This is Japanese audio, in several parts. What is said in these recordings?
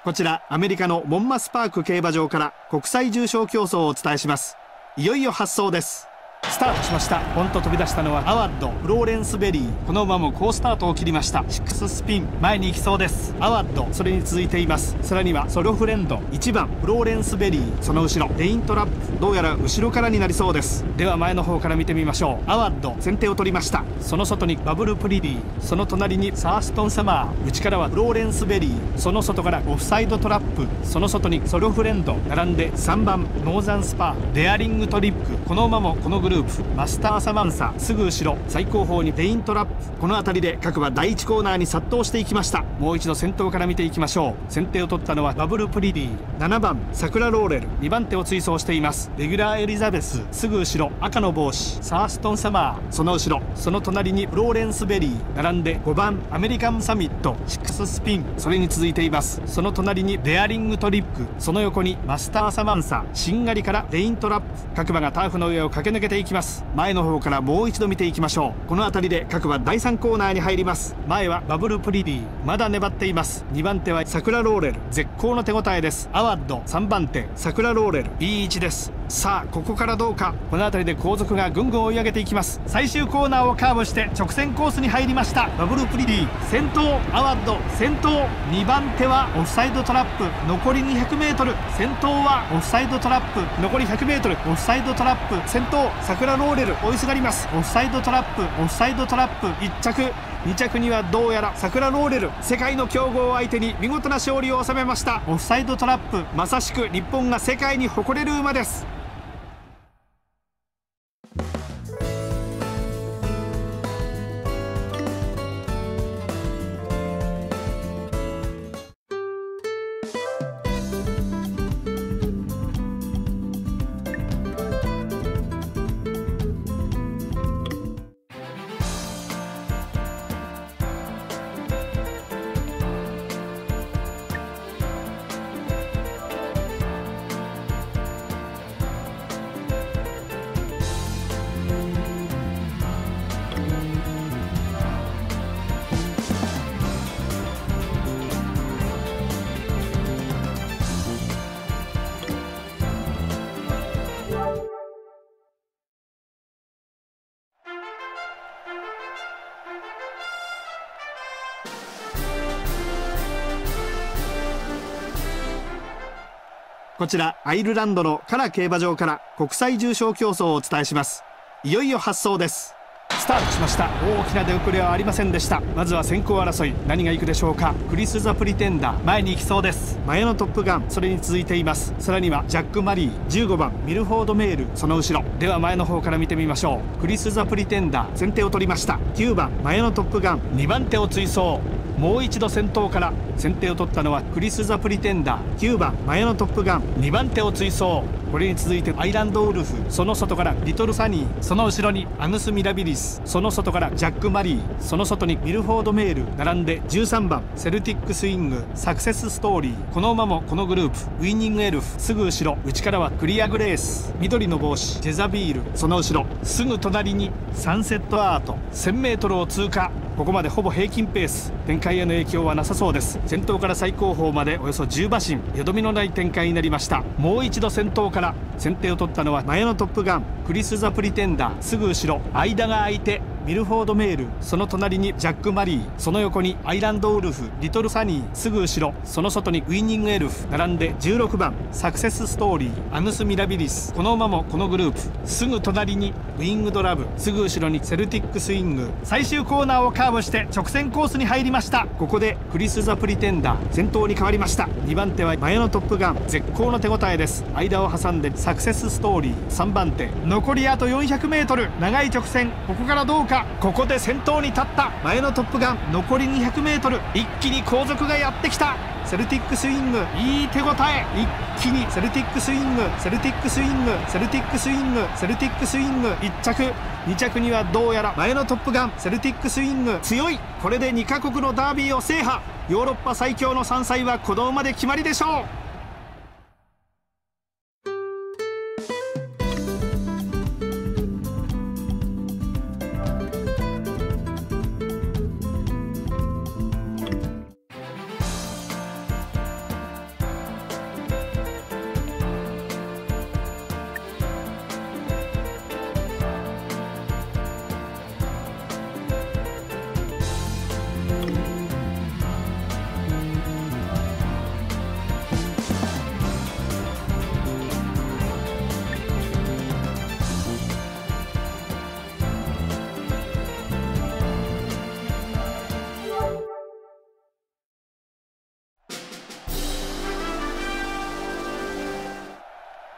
こちらアメリカのモンマスパーク競馬場から国際重賞競争をお伝えします。いよいよ発走です。スタートしました。ポンと飛び出したのはアワッド、フローレンスベリー。この馬も好スタートを切りました。6スピン前に行きそうです。アワッド、それに続いています。さらにはソロフレンド、1番フローレンスベリー、その後ろレイントラップ、どうやら後ろからになりそうです。では前の方から見てみましょう。アワッド先手を取りました。その外にバブルプリディ、その隣にサーストンサマー、内からはフローレンスベリー、その外からオフサイドトラップ、その外にソロフレンド、並んで3番ノーザンスパー、デアリングトリップ。この馬もこのグループマスターサマンサ、すぐ後ろ最後方にレイントラップ。この辺りで各馬第1コーナーに殺到していきました。もう一度先頭から見ていきましょう。先手を取ったのはバブルプリディ、7番桜ローレル、2番手を追走しています。レギュラーエリザベス、すぐ後ろ赤の帽子サーストンサマー、その後ろその隣にフローレンスベリー、並んで5番アメリカンサミット、6スピン、それに続いています。その隣にデアリングトリップ、その横にマスターサマンサ、しんがりからレイントラップ。各馬がターフの上を駆け抜けていきます。前の方からもう一度見ていきましょう。この辺りで各馬第3コーナーに入ります。前はバブルプリディ、まだ粘っています。2番手は桜ローレル、絶好の手応えです。アワッド3番手桜ローレル、いい位置です。さあここからどうか。この辺りで後続がぐんぐん追い上げていきます。最終コーナーをカーブして直線コースに入りました。バブルプリディ先頭、アワッド先頭、2番手はオフサイドトラップ、残り 200m、 先頭はオフサイドトラップ、残り 100m、 オフサイドトラップ先頭、桜ローレル追いすがります。オフサイドトラップ、オフサイドトラップ、1着2着にはどうやら桜ローレル、世界の強豪を相手に見事な勝利を収めました。オフサイドトラップ、まさしく日本が世界に誇れる馬です。こちらアイルランドのカラ競馬場から国際重賞競争をお伝えします。いよいよ発走です。スタートしました。大きな出遅れはありませんでした。まずは先行争い、何が行くでしょうか。クリス・ザ・プリテンダー前に行きそうです。前のトップガン、それに続いています。さらにはジャック・マリー、15番ミルフォード・メール、その後ろでは前の方から見てみましょう。クリス・ザ・プリテンダー先手を取りました。9番前のトップガン、2番手を追走。もう一度先頭から。先手を取ったのはクリス・ザ・プリテンダー、9番前のトップガン、2番手を追走。これに続いてアイランドウルフ、その外からリトルサニー、その後ろにアヌス・ミラビリス、その外からジャック・マリー、その外にミルフォード・メール、並んで13番セルティック・スイング、サクセス・ストーリー。この馬もこのグループウィニング・エルフ、すぐ後ろ内からはクリア・グレース、緑の帽子ジェザビール、その後ろすぐ隣にサンセット・アート、 1000m を通過。ここまでほぼ平均ペース、展開への影響はなさそうです。先頭から最後方までおよそ10馬身、よどみのない展開になりました。もう一度先頭から。先手を取ったのは前のトップガン、クリス・ザ・プリテンダー、すぐ後ろ間が空いてミルフォード・メール、その隣にジャック・マリー、その横にアイランドウルフ、リトルサニー、すぐ後ろその外にウィニング・エルフ、並んで16番サクセス・ストーリー、アヌス・ミラビリス。この馬もこのグループすぐ隣にウィングドラブ、すぐ後ろにセルティック・スイング。最終コーナーをカーブして直線コースに入りました。ここでクリス・ザ・プリテンダー先頭に変わりました。2番手は前のトップガン、絶好の手応えです。間を挟んでサクセス・ストーリー、3番手残りあと 400m、 長い直線、ここからどうか。ここで先頭に立った前のトップガン、残り 200m、 一気に後続がやってきた。セルティックスイング、いい手応え。一気にセルティックスイング、セルティックスイング、セルティックスイング、セルティックスイング。1着2着にはどうやら前のトップガン、セルティックスイング強い。これで2カ国のダービーを制覇。ヨーロッパ最強の3歳はこの馬で決まりでしょう。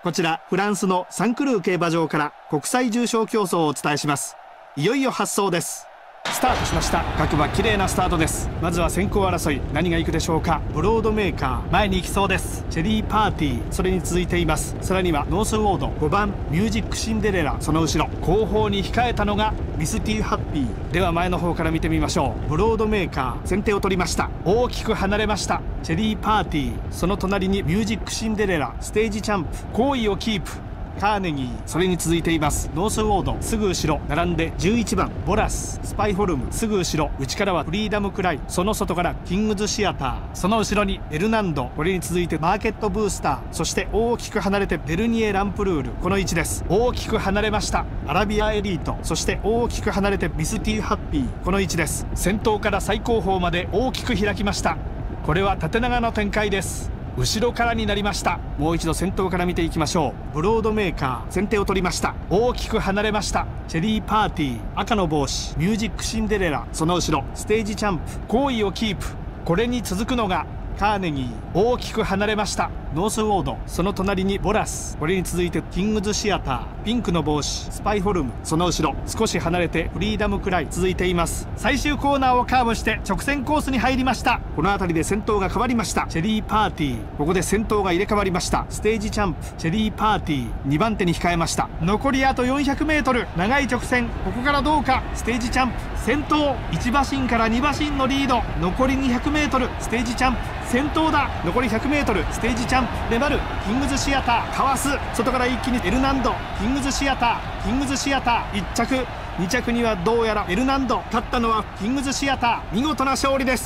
こちらフランスのサンクルー競馬場から国際重賞競争をお伝えします。いよいよ発走です。スタートしました。各馬綺麗なスタートです。まずは先行争い、何が行くでしょうか。ブロードメーカー前に行きそうです。チェリーパーティーそれに続いています。さらにはノースウォード5番ミュージックシンデレラ、その後ろ後方に控えたのがミスティーハッピー。では前の方から見てみましょう。ブロードメーカー先手を取りました。大きく離れました。チェリーパーティーその隣にミュージックシンデレラ、ステージチャンプ好位をキープ。カーネギーそれに続いています。ノースウォードすぐ後ろ並んで11番ボラス、スパイフォルムすぐ後ろ、内からはフリーダムクライ、その外からキングズシアター、その後ろにエルナンド、これに続いてマーケットブースター、そして大きく離れてベルニエランプルール、この位置です。大きく離れました。アラビアエリート、そして大きく離れてミスティーハッピー、この位置です。先頭から最後方まで大きく開きました。これは縦長の展開です。後ろからになりました。もう一度先頭から見ていきましょう。ブロードメーカー先手を取りました。大きく離れました。チェリーパーティー赤の帽子、ミュージックシンデレラ、その後ろステージチャンプ好位をキープ。これに続くのがカーネギー、大きく離れました。ノースウォードその隣にボラス、これに続いてキングズシアター、ピンクの帽子スパイフォルム、その後ろ少し離れてフリーダムクライ続いています。最終コーナーをカーブして直線コースに入りました。この辺りで先頭が変わりました。チェリーパーティーここで先頭が入れ替わりました。ステージチャンプチェリーパーティー2番手に控えました。残りあと 400m 長い直線、ここからどうか。ステージチャンプ先頭1馬身から2馬身のリード、残り 200m ステージチャンプ先頭だ。残り 100m ステージチャンプ粘るキングズシアターかわす、外から一気にエルナンド、キングズシアターキングズシアター1着2着にはどうやらエルナンド、勝ったのはキングズシアター、見事な勝利です。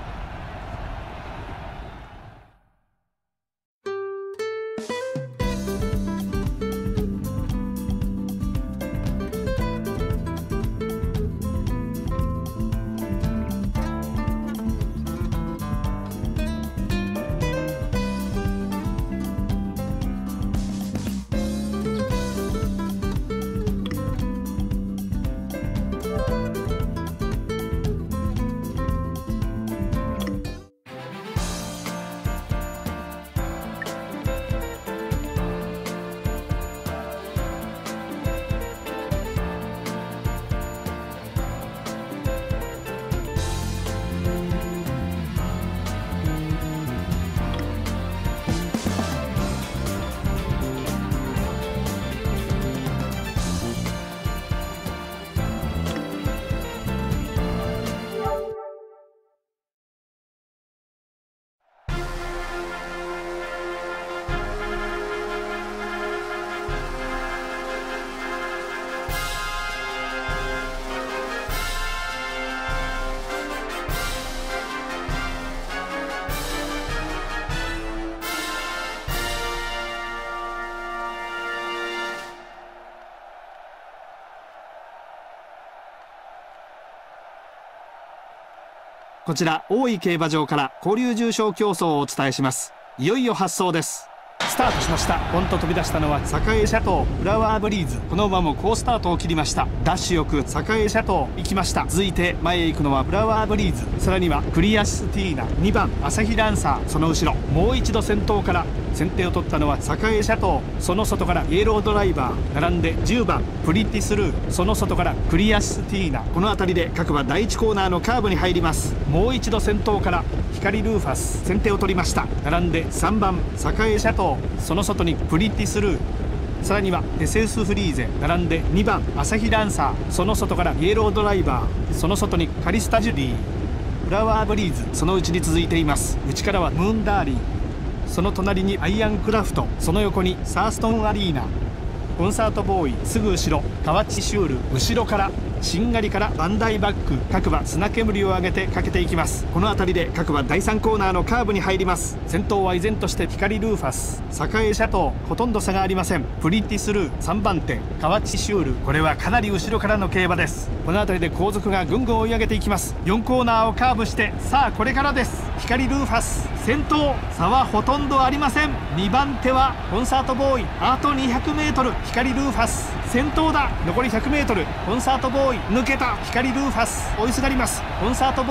こちら大井競馬場から交流重賞競争をお伝えします。いよいよ発走です。スタートしました。ポンと飛び出したのは栄シャトーフラワーブリーズ、この馬も好スタートを切りました。ダッシュよく栄シャトー行きました。続いて前へ行くのはフラワーブリーズ、さらにはクリアシスティーナ2番朝日ランサー、その後ろもう一度先頭から先手を取ったのは栄シャトー、その外からイエロードライバー並んで10番プリティスルー、その外からクリアシスティーナ。この辺りで各馬第1コーナーのカーブに入ります。もう一度先頭から光ルーファス先手を取りました。並んで3番栄シャトー、その外にプリティスルー、さらにはテセウスフリーゼ並んで2番朝日ランサー、その外からイエロードライバー、その外にカリスタジュリー、フラワーブリーズその内に続いています。内からはムーンダーリー、その隣にアイアンクラフト、その横にサーストンアリーナ、コンサートボーイすぐ後ろカワッチシュール、後ろからしんがりからバンダイバック、各馬砂煙を上げてかけていきます。この辺りで各馬第3コーナーのカーブに入ります。先頭は依然として光ルーファス、栄シャトーほとんど差がありません。プリティスルー3番手カワッチシュール、これはかなり後ろからの競馬です。この辺りで後続がぐんぐん追い上げていきます。4コーナーをカーブしてさあこれからです。光ルーファス先頭、差はほとんどありません。2番手はコンサートボーイ、あと 200m 光ルーファス先頭だ。残り 100m コンサートボーイ抜けた。光ルーファス追いすがります。コンサートボーイ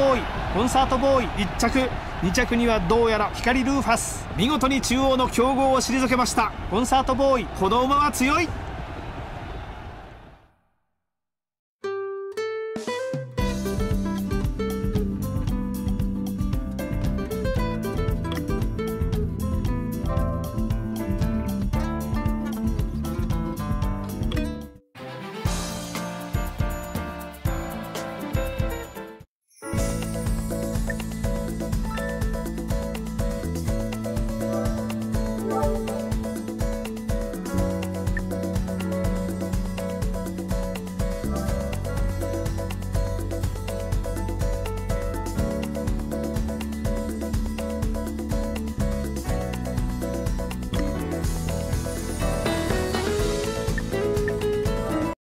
コンサートボーイ1着、2着にはどうやら光ルーファス。見事に中央の強豪を退けました。コンサートボーイ、この馬は強い。